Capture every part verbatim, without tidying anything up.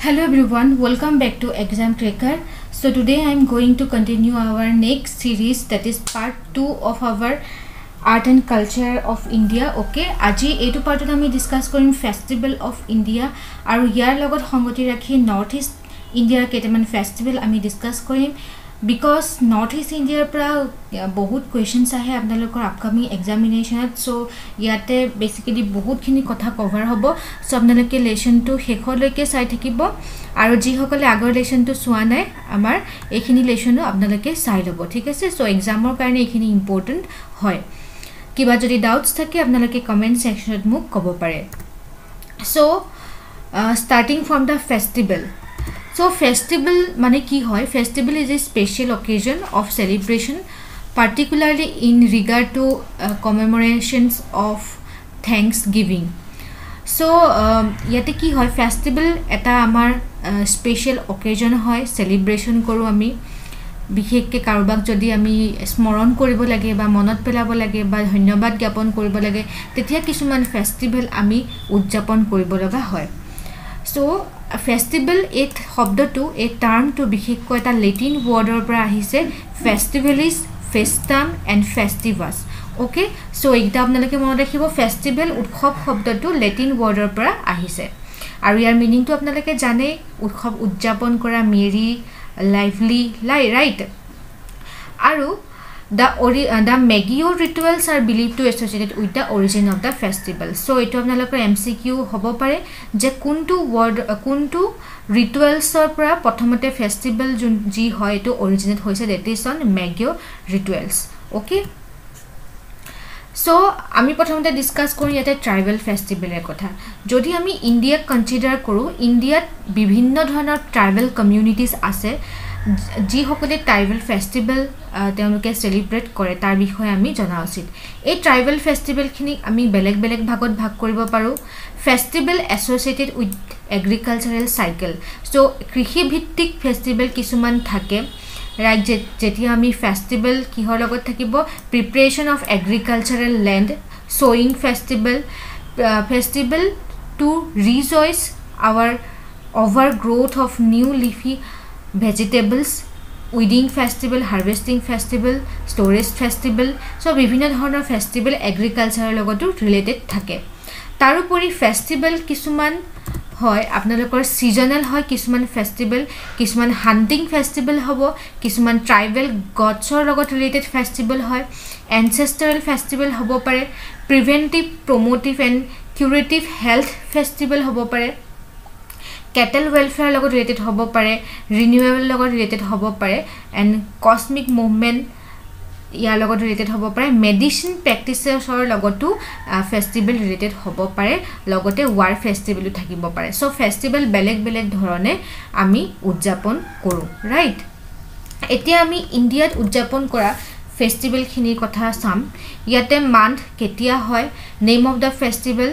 Hello everyone, welcome back to Exam Tracker. So today I am going to continue our next series, that is part two of our art and culture of India. Okay, aji etu part ami discuss korim Festival of India aru yar logot songoti rakhi North East India keteman festival ami discuss korim because North East India pra bahut questions ahe apnalokor upcoming examination. So yate basically bahut khini kotha cover hobo. So apnaloke lesson to hekholoke sai thakibo aru ji hokole agor lesson to swa nai amar ekhini lesson apnaloke sai lobo, thik ase. So exam or karone ekhini important hoy. Kiba jodi doubts thake apnaloke comment section et muk kobo pare. So uh, starting from the festival. So festival mane ki hoy? Festival is a special occasion of celebration, particularly in regard to uh, commemorations of Thanksgiving. So um, yate ki hoy? Festival eta amar uh, special occasion hoy, celebration koru ami বিশেষকে কারবাক যদি আমি স্মরণ কৰিব লাগে বা মনত পেলাব লাগে বা ধন্যবাদ জ্ঞাপন কৰিব লাগে তেতিয়া কিছুমান ফেস্টিভেল আমি উদযাপন কৰিব লগা হয়। সো ফেস্টিভেল এক শব্দটো এই টার্মটো বিশেষকৈ এটা লেটিন ওয়ার্ডৰ পৰা আহিছে, ফেস্টিভেলিস ফেস্টাম এন্ড ফেস্টিভাস। ওকে, সো এইটা আপোনালোকে মনত ৰাখিব, ফেস্টিভেল উৎসৱ শব্দটো লেটিন ওয়ার্ডৰ পৰা আহিছে আৰু ইয়াৰ মিনিংটো আপোনালোকে জানে, উৎসৱ উদযাপন কৰা, মেৰি lively lie right aru the ori uh, the Magio rituals are believed to associated with the origin of the festival. So eto apnalokor M C Q hobo pare je kuntu word uh, kuntu rituals or pra prothomote festival ji hoy to originate hoise, that is on Magio rituals. Okay, so আমি প্রথমতে discuss করি ইয়াতে tribal ফেস্টিভেলের কথা। যদি আমি India consider করো, ইন্ডিয়াত বিভিন্ন ধরনের tribal communities আছে যি সকলে ট্রাইবেল ফেস্টিভেল তেওঁলোকে সেলিব্রেট কৰে, তাৰ বিষয়ে আমি জনা উচিত। এই ট্রাইবেল ফেস্টিভেলখিনি আমি বেলেগ বেলেগ ভাগত ভাগ কৰিব পাৰো। Festival associated with agricultural cycle, so কৃষি ভিত্তিক ফেস্টিভেল কিছুমান থাকে, right? যেতিয়া আমি ফেস্টিভেল কিহৰ লগত থাকিব, preparation of agricultural land, sowing festival, uh, festival to rejoice our overgrowth of new leafy vegetables, weeding festival, harvesting festival, storage festival. so বিভিন্ন ধৰণৰ ফেস্টিভেল এগ্ৰিকালচাৰৰ লগতো ৰিলেটেড থাকে। তাৰোপৰি ফেস্টিভেল কিছুমান হয় আপোনালোকৰ সিজনাল হয়, কিছুমান ফেস্টিভেল কিছুমান হান্টিং ফেস্টিভেল হ'ব, কিছুমান ট্ৰাইবেল গডছৰ লগত ৰিলেটেড ফেস্টিভেল হয়, এনসেস্ট্ৰাল ফেস্টিভেল হ'ব পাৰে, preventive promotive and curative health festival হ'ব পাৰে, কেটেল ৱেলফেয়াৰ লগত ৰিলেটেড হ'ব পাৰে, ৰিনিউৱেবল লগত ৰিলেটেড হ'ব পাৰে, এণ্ড কসমিক মুভমেণ্ট ইয়াৰ লগত ৰিলেটেড হ'ব পাৰে, মেডিচিন প্ৰেক্টিচেছৰ লগতো ফেস্টিভেল ৰিলেটেড হ'ব পাৰে, লগতে ৱাৰ ফেস্টিভেলো থাকিব পাৰে। সো ফেস্টিভেল বেলেগ বেলেগ ধৰণে আমি উদযাপন কৰোঁ, ৰাইট? এতিয়া আমি ইণ্ডিয়াত উদযাপন কৰা ফেস্টিভেলখিনিৰ কথা চাম। ইয়াতে মান্থ কেতিয়া হয়, নেম অফ দ্য ফেস্টিভেল,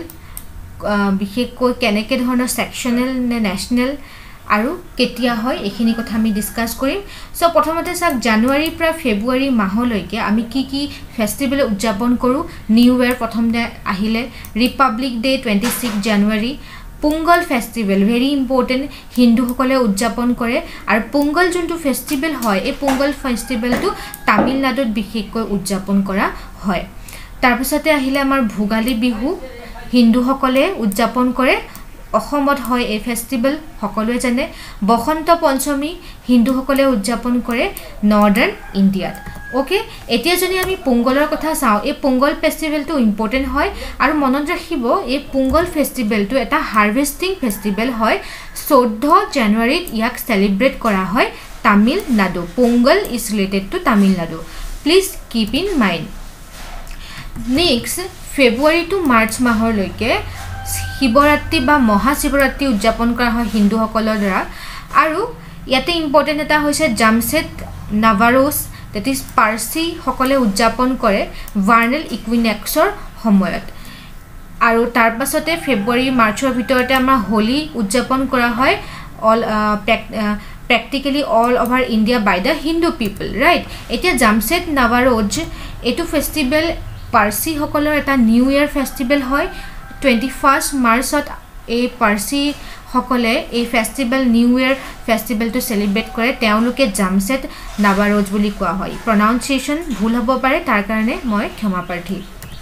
বিশেষকৈ কেনেকৈ ধৰণৰ সেকশ্যনেল নে নেশ্যনেল আৰু কেতিয়া হয় এইখিনি কথা আমি ডিসকাস কৰিম। সো প্ৰথমতে চাক জানুৱাৰীৰ পৰা ফেব্ৰুৱাৰী মাহলৈকে আমি কি কি ফেস্টিভেল উদযাপন কৰোঁ। নিউ ইয়াৰ প্ৰথমতে আহিলে, republic day twenty six January, Pongal festival very important, হিন্দুসকলে উদযাপন কৰে আৰু পোংগল যোনটো ফেস্টিভেল হয় এই পোংগল ফেস্টিভেলটো তামিলনাডুত বিশেষকৈ উদযাপন কৰা হয়। তাৰপিছতে আহিলে আমাৰ ভোগালী বিহু, হিন্দুসকলে উদযাপন কৰে, অসমত হয় এই ফেস্টিভেল সকলোৱে জানে। বসন্ত পঞ্চমী হিন্দুসকলে উদযাপন কৰে নৰ্দাৰ্ণ ইণ্ডিয়াত। ওকে, এতিয়া যদি আমি পোংগলৰ কথা চাওঁ, এই পোংগল ফেস্টিভেলটো ইম্পৰ্টেণ্ট হয় আৰু মনত ৰাখিব এই পোংগল ফেস্টিভেলটো এটা হাৰ্ভেষ্টিং ফেস্টিভেল হয়। চৈধ্য জানুৱাৰীত ইয়াক সেলিব্ৰেট কৰা হয় Tamil Nadu. Pongal is related two Tamil Nadu, please keep in mind. Next February to March মাহলৈকে শিৱৰাত্ৰি বা মহাশিৱৰাত্ৰি উদযাপন কৰা হয় হিন্দুসকলৰ দ্বাৰা। আৰু ইয়াতে ইম্পৰ্টেণ্ট এটা হৈছে জামছেট নাভাৰোছ, দেট ইজ পাৰ্চীসকলে উদযাপন কৰে ভাৰ্নেল ইকুইনেক্সৰ সময়ত। আৰু তাৰ পাছতে ফেব্ৰুৱাৰী মাৰ্চৰ ভিতৰতে আমাৰ হোলী উদযাপন কৰা হয় all practically all over India by the Hindu people, right? এতিয়া জামছেট নাভাৰোজ এইটো ফেষ্টিভেল পাৰ্চীসকলৰ এটা নিউ ইয়াৰ ফেষ্টিভেল হয়। টুৱেণ্টি ফাৰ্ষ্ট মাৰ্চত এই পাৰ্চী সকলে এই ফেষ্টিভেল নিউ ইয়াৰ ফেষ্টিভেলটো সেলিব্ৰেট কৰে তেওঁলোকে জামছেদ নাৱাৰোজ বুলি কোৱা হয় প্ৰনাউন্সিয়েচন ভুল হ'ব পাৰে তাৰ কাৰণে মই ক্ষমা প্ৰাৰ্থী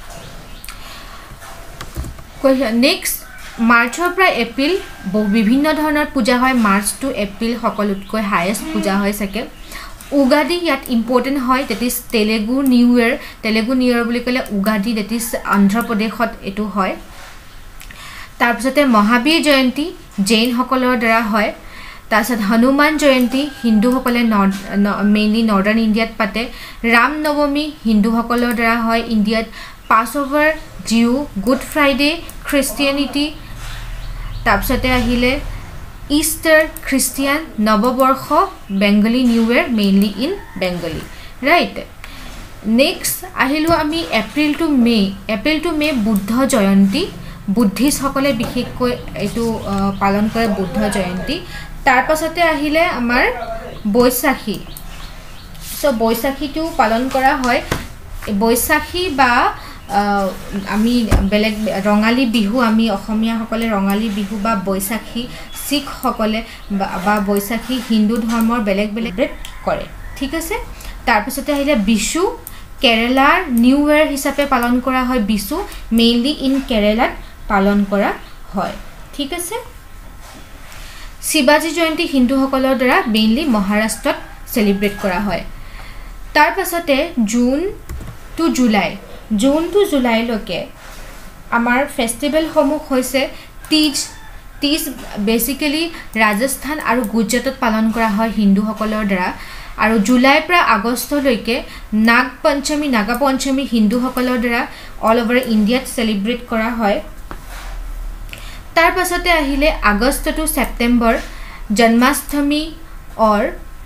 নেক্সট মাৰ্চৰ পৰা এপ্ৰিল বিভিন্ন ধৰণৰ পূজা হয় মাৰ্চ টু এপ্ৰিল সকলোতকৈ হাইয়েষ্ট পূজা হয় সকে উগাদি ইয়াত ইম্পৰ্টেন্ট হয় that is Telugu new year Telugu new year বুলি ক'লে উগাদি দ্যাট ইজ অন্ধ্ৰ প্ৰদেশত এটো হয় তাৰপিছতে মহাবীৰ জয়ন্তী জৈন সকলৰ দ্বাৰা হয় তাৰপিছত হনুমান জয়ন্তী হিন্দু সকলে মেইনলি নৰ্দাৰ্ণ ইণ্ডিয়াত পাতে ৰাম নৱমী হিন্দু সকলৰ দ্বাৰা হয় ইণ্ডিয়াত পাছওভাৰ জিউ গুড ফ্ৰাইডে খ্ৰীষ্টিয়ানিটি তাৰপিছতে আহিলে ইষ্টাৰ খ্ৰীষ্টিয়ান নৱবৰ্ষ Bengali new year mainly in Bengali right next আহিলো আমি April to May April to May Buddha Jayanti Buddhist সকলে বিশেষকৈ এটো পালন কৰে বুদ্ধ জয়ন্তী তাৰ পাছতে আহিলে আমাৰ বৈশাখী সো বৈশাখীটো পালন কৰা হয় বৈশাখী বা আমি বেলেগ ৰঙালী বিহু আমি অসমীয়া সকলে ৰঙালী বিহু বা বৈশাখী শিখ সকলে বা বৈশাখী হিন্দু ধৰ্মৰ বেলেগ বেলেগ কৰে ঠিক আছে তাৰ পিছতে আহিলে বিশু কেৰালাৰ নিউ ইয়াৰ হিচাপে পালন কৰা হয় বিশু মেইনলি ইন কেৰালাত পালন কৰা হয় ঠিক আছে শিৱাজী জয়ন্তী হিন্দু সকলৰ দ্বাৰা মেইনলি মহাৰাষ্ট্ৰত সেলিব্ৰেট কৰা হয় তাৰ পাছতে June to July June to July লৈকে আমাৰ ফেষ্টিভেল সমূহ হৈছে তিজ তিজ বেসিক্যালি ৰাজস্থান আৰু গুজৰাটত পালন কৰা হয় হিন্দু সকলৰ দ্বাৰা আৰু জুলাই পৰা আগষ্টলৈকে নাগ পঞ্চমী নাগা পঞ্চমী হিন্দু সকলৰ দ্বাৰা অল ওভাৰ ইণ্ডিয়াত সেলিব্ৰেট কৰা হয় তাৰ পাছতে আহিলে August to September Janmashtami or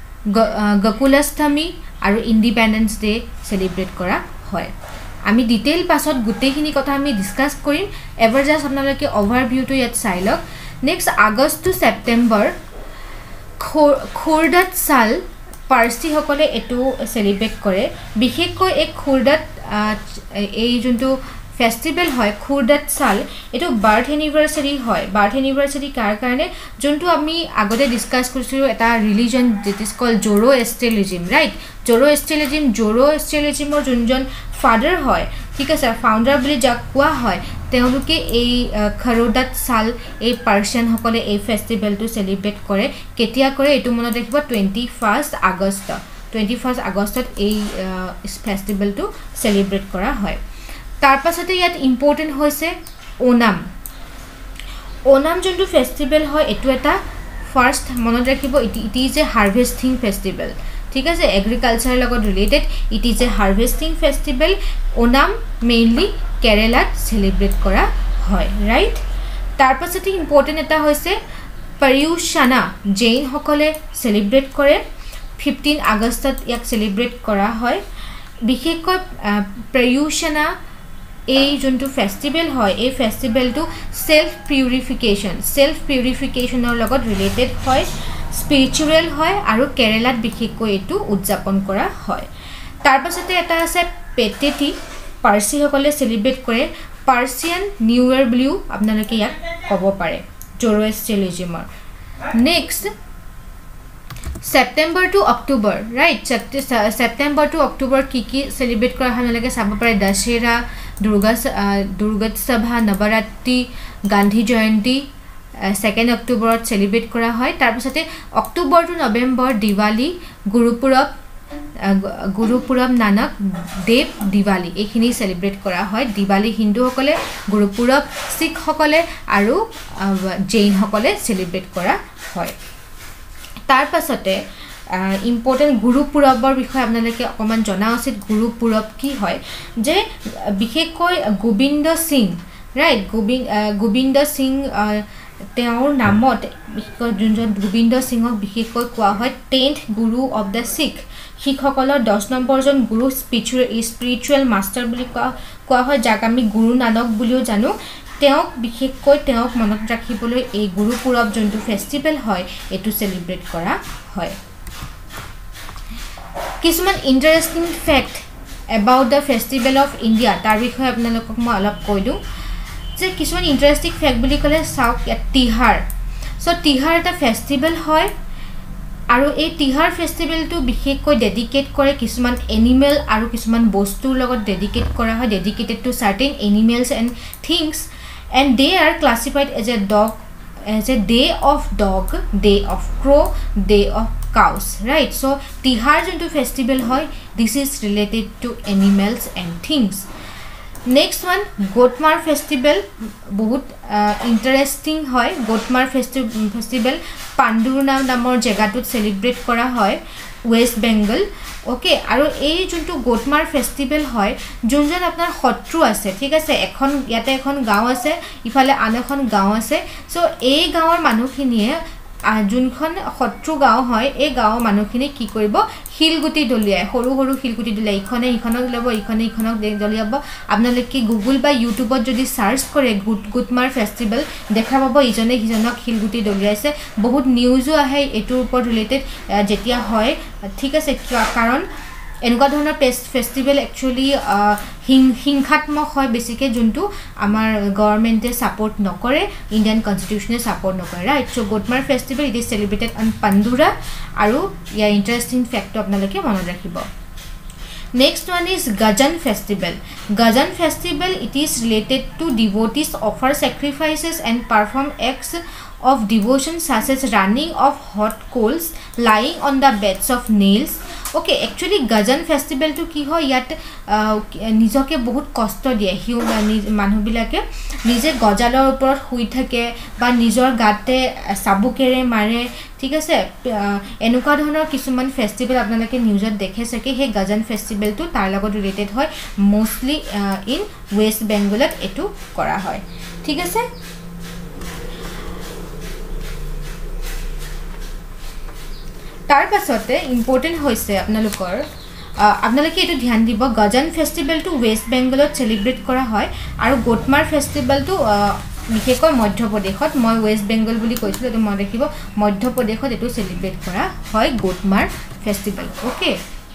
Gokulashtami আৰু ইন্ডিপেন্ডেন্স ডে সেলিব্ৰেট কৰা হয় আমি ডিটেইল পাছত গুটেইখিনি কথা আমি ডিসকাস কৰিম এভাৰ জাস্ট আপোনালোকে ওভাৰভিউটো ইয়াত চাই লওক নেক্সট আগষ্ট টু সেপ্টেম্বৰ খুৰদাত সাল পাৰ্সী সকলে এটো সেলিব্ৰেট কৰে বিশেষকৈ এক খুৰদাত এই যোনটো ফেষ্টিভেল হয় খুৰদাত সাল এটো বাৰ্থ এনিভাৰ্সাৰী হয় বাৰ্থ এনিভাৰ্সাৰী কাৰ কাৰণে যোনটো আমি আগতে ডিসকাস কৰিছিলো এটা religion that is called Zoroastrianism right Zoroastrianism জোৰোএষ্ট্ৰিয়ানিজমৰ যোনজন ফাদাৰ হয় ঠিক আছে ফাউন্ডাৰ বুলি যাক কোৱা হয় তেওঁলোকে এই খুৰদাত সাল এই পাৰ্সিয়ান সকলে এই ফেষ্টিভেলটো সেলিব্ৰেট কৰে কেতিয়া কৰে এটো মনত ৰাখিব টুৱেণ্টি-ফাৰ্ষ্ট আগষ্ট টুৱেণ্টি-ফাৰ্ষ্ট আগষ্টত এই ফেষ্টিভেলটো সেলিব্ৰেট কৰা হয় তাৰ পাছতে ইয়াত ইম্পৰ্টেন্ট হৈছে ওনাম ওনাম যোনটো ফেষ্টিভেল হয় এটো এটা ফাৰ্ষ্ট মনত ৰাখিব it is a harvesting festival ঠিক আছে এগ্ৰিকালচাৰ লগত related it is a harvesting festival Onam mainly কেৰালাত সেলিব্ৰেট কৰা হয় ৰাইট তাৰ পাছতে ইম্পৰ্টেন্ট এটা হৈছে পৰ্যুষানা জৈন সকলে সেলিব্ৰেট কৰে ফিফটিন আগষ্টত ইয়াক সেলিব্ৰেট কৰা হয় বিশেষকৈ পৰ্যুষানা এই যোনটো ফেষ্টিভেল হয় এই ফেষ্টিভেলটো সেলফ পিউৰিফিকেশন সেলফ পিউৰিফিকেশনৰ লগত ৰিলেটেড হয় স্পিৰিচুৱেল হয় আৰু কেৰালাত বিশেষকৈ এটো উদযাপন কৰা হয় তাৰ পাছতে এটা আছে পেটেটি পাৰ্সী সকলে সেলিব্ৰেট কৰে পাৰ্সিয়ান নিউ ইয়াৰ বুলিও আপোনালোকে ইয়াক ক'ব পাৰে জোৰোএষ্ট্ৰিয়ানিজমৰ next September to October right September to October কি কি সেলিব্ৰেট কৰা হয় আপোনালোকে চাব পাৰে দশেৰা দুৰ্গা দুৰ্গোৎসৱা নৱৰাত্ৰি গান্ধী জয়ন্তী সেকেন্ড অক্টোবৰত সেলিব্ৰেট কৰা হয় তাৰ পিছতে October to November Diwali Gurpurab Gurpurab Nanak Dev Diwali এইখিনি সেলিব্ৰেট কৰা হয় দিৱালী হিন্দু সকলে গুৰুপুৰব শিখ সকলে আৰু জৈন সকলে সেলিব্ৰেট কৰা হয় তাৰ পাছতে ইম্পৰ্টেন্ট গুৰুপুৰবৰ বিষয়ে আপোনালোকে অকমান জনা উচিত গুৰুপুৰব কি হয় যে বিশেষকৈ গোবিন্দ সিং ৰাইট গোবিন্দ গোবিন্দ সিং তেওঁৰ নামত যোনজন গোবিন্দ সিংক বিশেষকৈ কোৱা হয় tenth Guru of the Sikh শিখসকলৰ দহ নম্বৰজন গুৰু স্পিৰিচুৱেল মাষ্টাৰ বুলি কোৱা হয় যাক আমি গুৰু নানক বুলিও জানো তেওঁক বিশেষকৈ তেওঁক মনত ৰাখিবলৈ এই গুৰুপুৰব যোনটো ফেষ্টিভেল হয় এটো সেলিব্ৰেট কৰা হয় কিছুমান interesting fact about the festival of India তাৰ বিষয়ে আপোনালোকক মই অলপ কৈ দিওঁ যে কিছুমান ইন্টাৰেষ্টিং ফ্যাক্ট বুলি ক'লে চাওক তিহাৰ সো তিহাৰ এটা ফেষ্টিভেল হয় আৰু এই তিহাৰ ফেষ্টিভেলটো বিশেষকৈ ডেডিকেট কৰে কিছুমান এনিমেল আৰু কিছুমান বস্তুৰ লগত ডেডিকেট কৰা হয় dedicated to certain animals and things and they are classified as a dog as a day of dog, day of crow, day of cows, right? So tihar juntu festival hoy, this is related to animals and things. Next one, Gotmar festival, bahut uh, interesting hoy. Gotmar festi festival Pandurna namor jagatut celebrate kora hoy West Bengal. Okay, aru ei juntu Gotmar festival hoy junjon apnar khotru ase thik ase ekhon yate ekhon gaon ase ifale an ekhon gaon ase so ei gaor manukhiniye junkhon khotru gaon hoy ei gaon manukhini ki koribo হিলগুটি দলিয়াই হৰু হৰু হিলগুটি দলিয়াই ইখনে ইখনক লব ইখনে ইখনক দলিয়াব আপোনালোকে Google বা ইউটিউবত যদি search কৰে গুটমাৰ ফেষ্টিভেল দেখা পাব ইজনে হিজনক হিলগুটি দলিয়াইছে বহুত নিউজো আহে এটোৰ ওপৰত ৰিলেটেড যেতিয়া হয় ঠিক আছে কাৰণ এনেকুৱা ধৰণৰ ফেষ্টিভেল একচুয়ালি হিংসাত্মক হয় বেছিকে যোনটো আমাৰ গভৰ্নমেন্টে সাপোর্ট নকৰে ইন্ডিয়ান কনস্টিটিউশনে সাপোর্ট নকৰে right so Gotmar festival it is celebrated on Pandhurna আৰু ইয়াৰ ইন্টাৰেষ্টিং ফ্যাক্ট আপোনালোকে মনত ৰাখিব Next one is Gajan festival. Gajan festival it is related to devotees offer sacrifices and perform acts of devotion such as running of hot coals, lying on the beds of nails. Okay, actually Gajan festival to ki hoy yat nijoke bahut kosto die human manu bilake nije gajalor upor hui thake ba nijor gate sabukere mare ঠিক আছে এনুকা ধৰণৰ কিছুমান festival আপোনালোকে নিউজত দেখে সকে হে গাজন ফেষ্টিভেলটো তাৰ লগত ৰিলেটেড হয় মোস্টলি ইন ওয়েস্ট বেঙ্গলত এটো কৰা হয় ঠিক আছে তাৰ পাছতে ইম্পৰ্টেন্ট হৈছে আপোনালোকৰ আপোনালোকে এটো ধ্যান দিব গাজন ফেষ্টিভেলটো ওয়েস্ট বেঙ্গলত সেলিব্ৰেট কৰা হয় আৰু গোটমাৰ ফেষ্টিভেলটো বিশেষকৈ মধ্যপ্ৰদেশত মই ওয়েস্ট বেঙ্গল বুলি কৈছিলো তো মই দেখিব মধ্যপ্ৰদেশত এটো সেলিব্ৰেট কৰা হয় Gotmar festival okay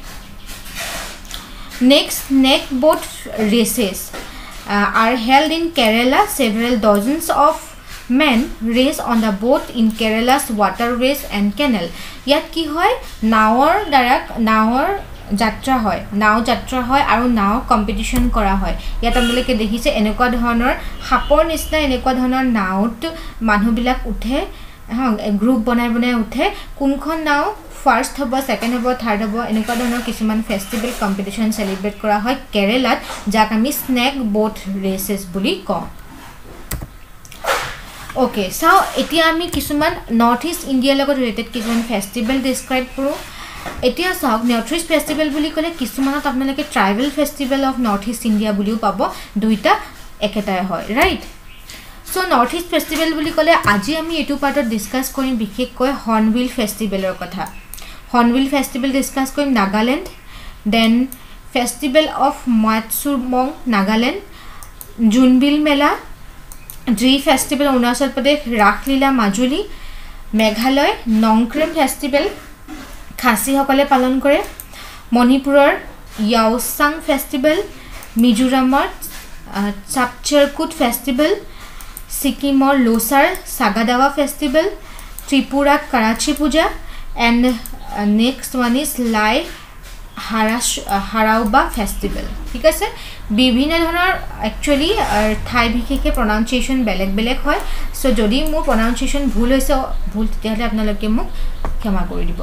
next snake boat races are held in Kerala several dozens of men race on the boat in Kerala's waterways and canal yat ki hoy naor darak naor যাত্ৰা হয় নাও যাত্ৰা হয় আৰু নাও কম্পিটিশন কৰা হয় ইয়াত আপোনালোকে দেখিছে এনেকুৱা ধৰণৰ হাপৰ নিচিনা এনেকুৱা ধৰণৰ নাওত মানুহবিলাক উঠে গ্ৰুপ বনাই বনাই উঠে কোনখন নাও ফাৰ্স্ট হ'ব সেকেন্ড হ'ব থাৰ্ড হ'ব এনেকুৱা ধৰণৰ কিছুমান ফেষ্টিভেল কম্পিটিশন সেলিব্ৰেট কৰা হয় কেৰালাত যাক আমি স্নেক বোট ৰেচেস বুলি কওঁ ওকে সো এতিয়া আমি কিছুমান নৰ্থ ইষ্ট ইণ্ডিয়াৰ লগত ৰিলেটেড কিছুমান ফেষ্টিভেল ডেসক্ৰাইব কৰো এতিয়া সক নৰ্থ ইষ্ট ফেষ্টিভেল বুলি ক'লে কিছুমানত আপোনালোকে tribal festival of North East India বুলিও পাব দুইটা একেটাই হয় right so North East festival বুলি ক'লে আজি আমি এটো পাৰ্টত ডিসকাস কৰিম বিশেষকৈ হৰ্নবিল ফেষ্টিভেলৰ কথা হৰ্নবিল ফেষ্টিভেল ডিসকাস কৰিম Nagaland then festival of মাতসুমং Nagaland Junbeel Mela G festival Arunachal Pradesh Raslila Majuli Meghalaya Nongkrem festival খাসী সকলে পালন কৰে মণিপুৰৰ ইয়াওসাং ফেষ্টিভেল মিজোৰামৰ চাপচাৰকুট ফেষ্টিভেল সিকিমৰ লোসাৰ সাগাদাৱা ফেষ্টিভেল ত্ৰিপুৰাত কৰাচী পূজা এণ্ড নেক্সট ওয়ান ইজ লাই হাৰাশ হাৰাওবা ফেষ্টিভেল ঠিক আছে বিভিন্ন ধৰণৰ একচুয়ালি ঠাই বিশেষে প্ৰনাউন্সিয়েশন বেলেগ বেলেগ হয় সো যদি মোৰ প্ৰনাউন্সিয়েশন ভুল হৈছে ভুল তেতিয়াহলে আপোনালোকে মোক ক্ষমা কৰি দিব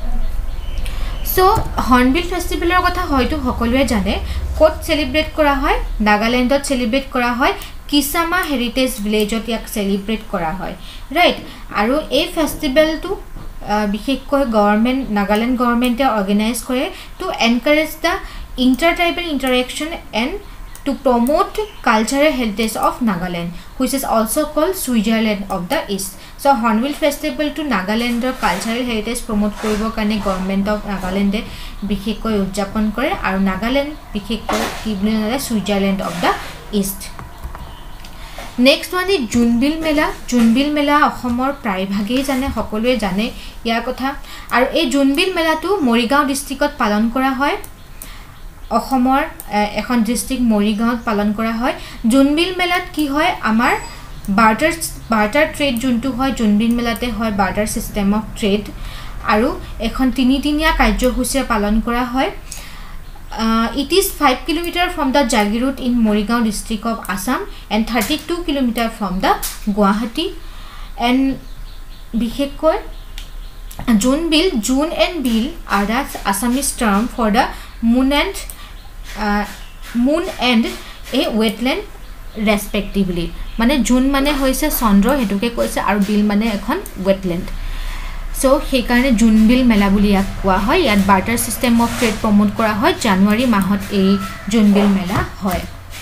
সো হৰ্নবিল ফেষ্টিভেলৰ কথা হয়তো সকলোৱে জানে কোট সেলিব্ৰেট কৰা হয় নাগালেণ্ডত সেলিব্ৰেট কৰা হয় কিসামা হেৰিটেজ ভিলেজত ইয়াক সেলিব্ৰেট কৰা হয় ৰাইট আৰু এই ফেষ্টিভেলটো বিশেষকৈ গভৰ্নমেন্ট নাগালেণ্ড গভৰ্নমেন্টে অৰ্গানাইজ কৰে to encourage the intertribal interaction and to promote cultural heritage of Nagaland which is also called Switzerland of the East so Hornbill festival to Nagaland or cultural heritage promote koribo kane government of Nagaland e bikhekkoi udjapon kore aru Nagaland bikhekkoi ki boli jane Switzerland of the East next one is Junbil Mela Junbil Mela অসমৰ প্ৰায়ভাগেই জানে সকলোৱে জানে ইয়াৰ কথা আৰু এই Junbil Mela টো মৰিগাঁও ডিস্ট্ৰিক্টত পালন কৰা হয় অসমৰ এখন ডিস্ট্ৰিক্ট মৰিগাঁৱত পালন কৰা হয় জুনবিল মেলাত কি হয় আমাৰ বাৰ্টাৰ বাৰ্টাৰ ট্ৰেড যোনটো হয় জোনবিল মেলাতে হয় বাৰ্টাৰ সিস্টেম অফ ট্ৰেড আৰু এখন তিনিদিনীয়া কাৰ্যসূচী পালন কৰা হয় Uh, it is five kilometers from the Jagirut in Morigaon district of Assam and thirty-two kilometers from the Guwahati. And Bihekoi June bill, June and bill are the Assamese term for the moon and uh, moon and a wetland respectively. Mane June mane hoise sondro hetuke koise aru bill mane ekhon wetland. So সেই কাৰণে জোনবিল মেলা বুলি ইয়াক কোৱা হয় ইয়াত barter system of trade promote কৰা হয় জানুৱাৰী মাহত এই জোনবিল মেলা হয়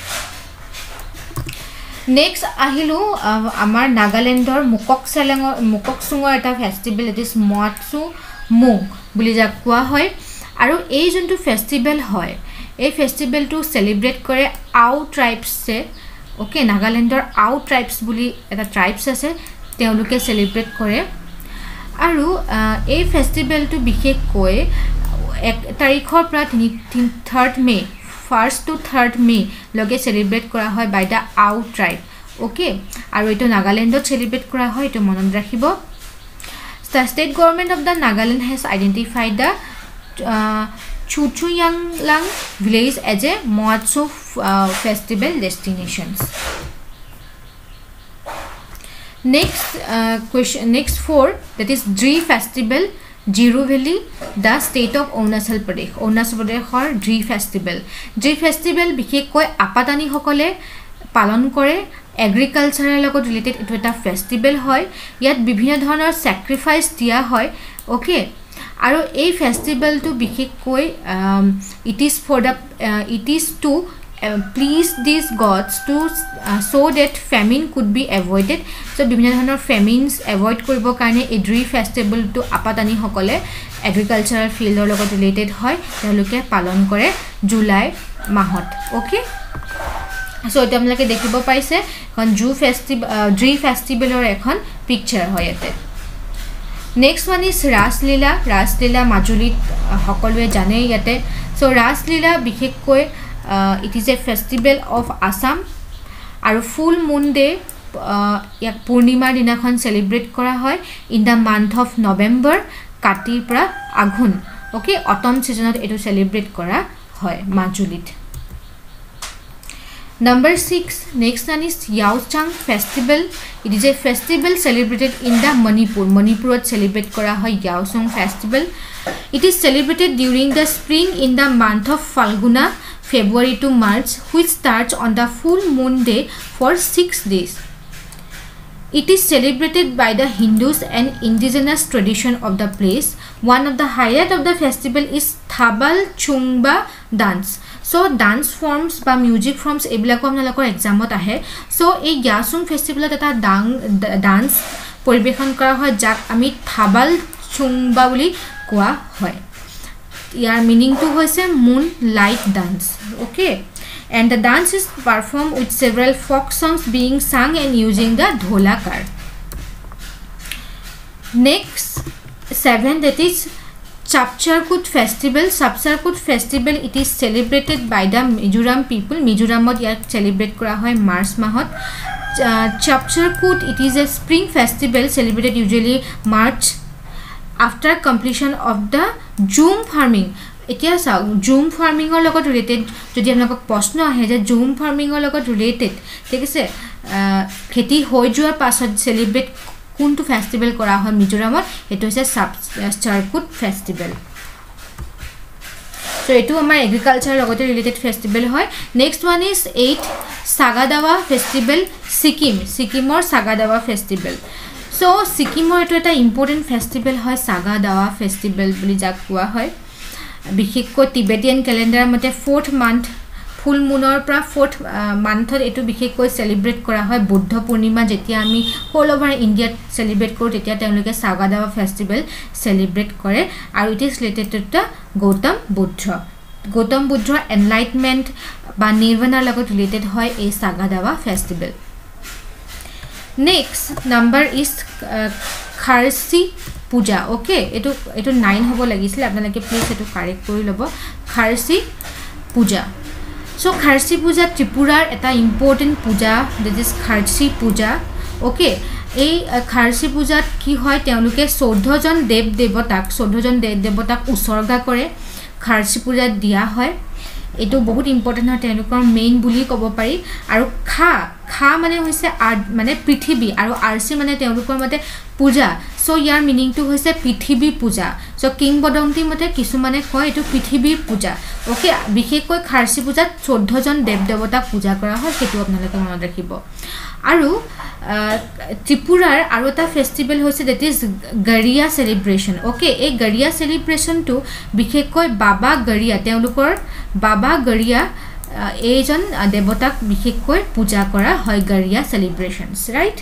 নেক্সট আহিলো আমাৰ নাগালেণ্ডৰ মুকক চেলেঙৰ মুকক সুঙৰ এটা festival it is Moatsu Mong বুলি যাক কোৱা হয় আৰু এই যোনটো ফেষ্টিভেল হয় এই ফেষ্টিভেলটো সেলিব্ৰেট কৰে আও ট্ৰাইবছে ওকে নাগালেণ্ডৰ আও ট্ৰাইবছ বুলি এটা ট্ৰাইবছ আছে তেওঁলোকে সেলিব্ৰেট কৰে আৰু এই ফেষ্টিভেলটো বিশেষকৈ এক তাৰিখৰ পৰা third May first to third May লগে সেলিব্ৰেট কৰা হয় বাই দা আও ট্ৰাইব ওকে আৰু এটো নাগালেণ্ডত সেলিব্ৰেট কৰা হয় এটো মনত ৰাখিব The state government of the Nagaland has identified the uh, Chuchuyanglang village as a Moatsu uh, festival destinations. Next uh, question, next four, that is Dri festival, Jiru Valley, the state of Arunachal Pradesh. Arunachal Pradesh or Dri festival. Dri festival বিশেষকৈ আপাদানি সকলে পালন কৰে এগ্ৰিকালচাৰৰ লগত related এটো এটা festival হয় ইয়াত বিভিন্ন ধৰণৰ স্যাক্ৰিফাইস দিয়া হয় ওকে আৰু এই ফেষ্টিভেলটো বিশেষকৈ it is for the it is to please these gods to uh, so that famine could be avoided so বিভিন্ন ধৰণৰ famines avoid কৰিব কাৰণে এই Dri festival to আপাদানি সকলে এগ্ৰিকালচাৰাল ফিল্ডৰ লগত ৰিলেটেড হয় তেওঁলোকে পালন কৰে জুলাই মাহত ওকে So এটা আমলকে দেখিব পাইছে এখন জু ফেষ্টিভেল Dri ফেষ্টিভেলৰ এখন পিকচাৰ হয় এতে next one is Raslila Raslila মাজুলীত সকলোৱে জানে ইয়াতে সো ৰাসলীলা বিশেষকৈ uh, it is a festival of Assam আৰু full moon day ইয়াক পূৰ্ণিমাৰ দিনাখন সেলিব্ৰেট কৰা হয় in the month of November কাতিৰ পৰা আঘোন ওকে অটম সিজনত এটো সেলিব্ৰেট কৰা হয় মাজুলীত Number six, next one is Yaochang festival. It is a festival celebrated in the Manipur. Manipur celebrate kora hoy Yaochang festival. It is celebrated during the spring in the month of Falguna, February to March, which starts on the full moon day for six days. It is celebrated by the Hindus and indigenous tradition of the place. One of the highlight of the festival is Thabal Chungba dance. So dance forms বা music forms এবিলাক আপোনালোকৰ এক্সামত আহে so এই Yaochang ফেষ্টিভেলত এটা dance পৰিবেশন কৰা হয় যাক আমি থাবাল চুংবা বুলি কোৱা হয় ইয়াৰ মিনিং টু হৈছে moonlight dance okay and the dance is performed with several folk songs being sung and using the dholakar next seven that is Chapcharkut festival Chapcharkut festival it is celebrated by the Mizoram people Mizoramot yak celebrate kora hoy March mahot uh, Chapcharkut it is a spring festival celebrated usually March after completion of the jhum farming etia sa jhum farming or logot related jodi apnalok proshno ahe je jhum farming or logot related thik ase kheti hoy joar pasot celebrate কোনটো festival কৰা হয় মিজোৰামত এটো হৈছে Chapcharkut festival so এটো আমাৰ agriculture লগতে related festival হয় next one is eight Sagadawa festival Sikkim সিকিমৰ Sagadawa ফেষ্টিভেল সো সিকিমৰ এটো এটা ইম্পৰ্টেন্ট ফেষ্টিভেল হয় Sagadawa ফেষ্টিভেল বুলি যাক কোৱা হয় বিশেষকৈ টিবেটিয়ান ক্যালেন্ডাৰ মতে fourth month ফুল মুনৰ পৰা fourth মান্থত এটো বিশেষকৈ সেলিব্ৰেট কৰা হয় বুদ্ধ পূৰ্ণিমা যেতিয়া আমি অল ওভাৰ ইন্ডিয়াত সেলিব্ৰেট কৰো তেতিয়া তেওঁলোকে Sagadawa ফেষ্টিভেল সেলিব্ৰেট কৰে আৰু it is related to the Gautam Buddha Gautam বুদ্ধৰ এনলাইটমেন্ট বা নিৰ্বাণৰ লগত ৰিলেটেড হয় এই Sagadawa festival next number is Kharchi Puja okay এটো এটো nine হ'ব লাগিছিল আপোনালোকে প্লিজ এটো কাৰেক্ট কৰি লব খাৰসি পূজা So Kharsi Puja Tripura eta important puja that is Kharsi Puja okay এই খাৰচী পূজাত কি হয় তেওঁলোকে চৈধ্য জন দেৱ দেৱতাক চৈধ্য জন দেৱ দেৱতাক উৎসৰ্গা কৰে খাৰচী পূজাত দিয়া হয় এটো বহুত ইম্পৰ্টেন্ট হয় তেওঁলোকৰ মেইন বুলি ক'ব পাৰি আৰু খা খা মানে হৈছে মানে পৃথিৱী আৰু আৰচি মানে তেওঁলোকৰ মতে পূজা সো ইয়াৰ মিনিংটো হৈছে পৃথিৱী পূজা সো কিংবদন্তি মতে কিছু মানে কয় এটো পৃথিৱীৰ পূজা ওকে বিশেষকৈ খাৰচী পূজাত চৈধ্য জন দেৱ দেৱতাক পূজা কৰা হয় সেটো আপোনালোকে মনত ৰাখিব আৰু ত্ৰিপুৰাৰ আৰু এটা ফেষ্টিভেল হৈছে that is Garia celebration okay এই গৰিয়া সেলিব্ৰেশনটো বিশেষকৈ বাবা গৰিয়া তেওঁলোকৰ বাবা গৰিয়া এইজন দেৱতাক বিশেষকৈ পূজা কৰা হয় Garia celebrations right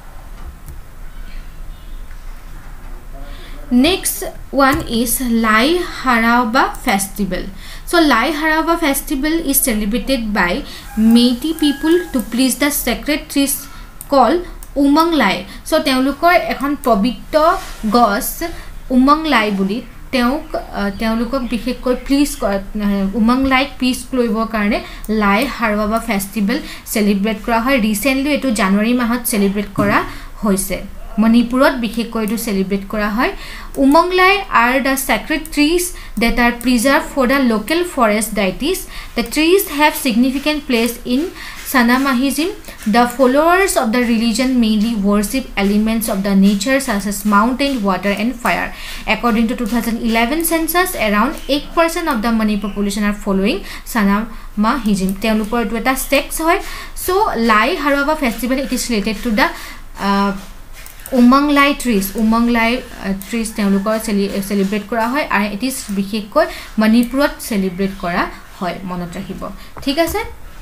Next one is Lai Harava festival. So Lai Harava festival is celebrated by Meitei people to please the sacred trees called Umang Lai. So তেওঁলোকৰ এখন পবিত্ৰ গছ উমং লাই বুলি তেওঁক তেওঁলোকক বিশেষকৈ প্লিজ উমং লাইক পিস কৰিবৰ কাৰণে লাই হাৰৱাবা ফেষ্টিভেল সেলিব্ৰেট কৰা হয় ৰিসেন্টলি এটো জানুৱাৰী মাহত সেলিব্ৰেট কৰা হৈছে মণিপুৰত বিশেষকৈ এটো সেলিব্ৰেট কৰা হয় উমং লাই are the sacred trees that are preserved for the local forest deities the trees have significant place in Sanamahism the followers of the religion mainly worship elements of the nature such as mountain water and fire according to twenty eleven census around eight percent of the Manipur population are following Sanamahism তেওঁলোকৰ এটো এটা sect হয় so Lai Harava festival it is related to the uh, Umang Lai trees Umang Lai uh, trees তেওঁলোকৰ celebrate কৰা হয় আৰু it is বিশেষকৈ মণিপুৰত সেলিব্ৰেট কৰা হয় মনত ৰাখিব ঠিক আছে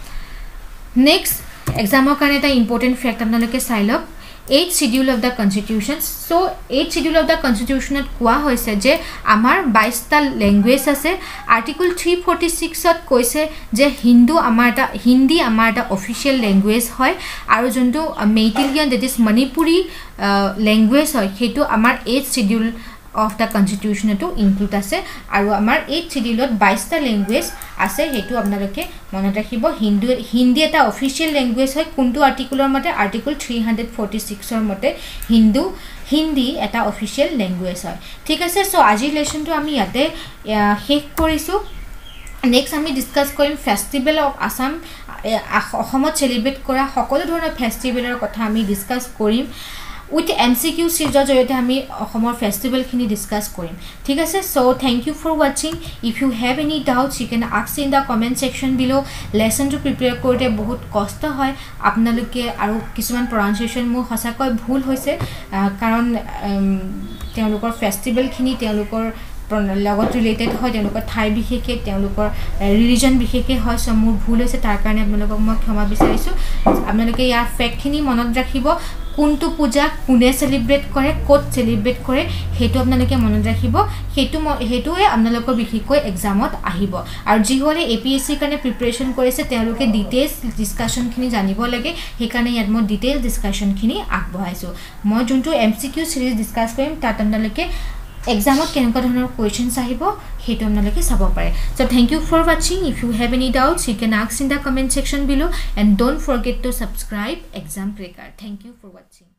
নেক্সট এক্সামৰ কাৰণে এটা ইম্পৰ্টেন্ট ফ্যাক্ট আপোনালোকে চাই লওক eighth schedule of the constitution so eighth schedule of the constitution কোৱা হৈছে যে আমাৰ বাইশ টা ল্যাঙ্গুৱেজ আছে আৰ্টিকল three forty-six ত কৈছে যে হিন্দু আমাৰ এটা হিন্দী আমাৰ এটা অফিশিয়াল ল্যাঙ্গুৱেজ হয় আৰু যোনটো Meiteilon that is Manipuri language হয় হেতু আমাৰ eighth schedule of the constitution to include আছে আৰু আমাৰ eighth schedule ত বাইশ টা ল্যাঙ্গুৱেজ আছে হেতু আপোনালোকে মনত ৰাখিব হিন্দু হিন্দী এটা অফিশিয়াল ল্যাঙ্গুৱেজ হয় কোনটো আৰ্টিকলৰ মতে আৰ্টিকল three forty-six ৰ মতে হিন্দু হিন্দী এটা অফিশিয়াল ল্যাঙ্গুৱেজ হয় ঠিক আছে সো আজি লেসনটো আমি ইয়াতে শেষ কৰিছো নেক্সট আমি ডিসকাস কৰিম ফেষ্টিভেল অফ আসাম অসমত সেলিব্ৰেট কৰা সকলো ধৰণৰ ফেষ্টিভেলৰ কথা আমি ডিসকাস কৰিম with M C Q series জৰিয়তে আমি অসমৰ ফেষ্টিভেল খিনি ডিসকাস কৰিম ঠিক আছে so thank you for watching if you have any doubts you can ask in the comment section below lesson to prepare কৰোতে বহুত কষ্ট হয় আপোনালোকে আৰু কিছুমান pronunciation মোৰ হসাকৈ ভুল হৈছে কাৰণ তেওঁলোকৰ ফেষ্টিভেল খিনি তেওঁলোকৰ লগত ৰিলেটেড হয় তেওঁলোকৰ ঠাই বিশেষে তেওঁলোকৰ ৰিলিজন বিশেষে হয় সো মোৰ ভুল হৈছে তাৰ কাৰণে আপোনালোকক মই ক্ষমা বিচাৰিছো আপোনালোকে ইয়াৰ ফ্যাক্ট খিনি মনত ৰাখিব কোনটো পূজা কোনে সেলিব্ৰেট কৰে কোট সেলিব্ৰেট কৰে হেতু আপোনালোকে মনত ৰাখিব হেতু হেতুৱে আপোনালোকৰ বিশেষকৈ এক্সামত আহিব আৰু যি হলে এপিএসসি কাৰণে প্ৰিপাৰেচন কৰিছে তেওঁলোকে ডিটেইলছ ডিসকাশন খিনি জানিব লাগে হেকাৰণে ইয়াত মই ডিটেইল ডিসকাশন খিনি আগবঢ়াইছো মই যোনটো এমসিকিউ সিৰিজ ডিসকাস কৰিম তাত আপোনালোকে এক্সামত কেনেকুৱা ধৰণৰ কোৱেশ্চনছ আহিব হেতু আপোনালোকে চাব পাৰে so thank you for watching if you have any doubts you can ask in the comment section below and don't forget to subscribe exam cracker thank you for watching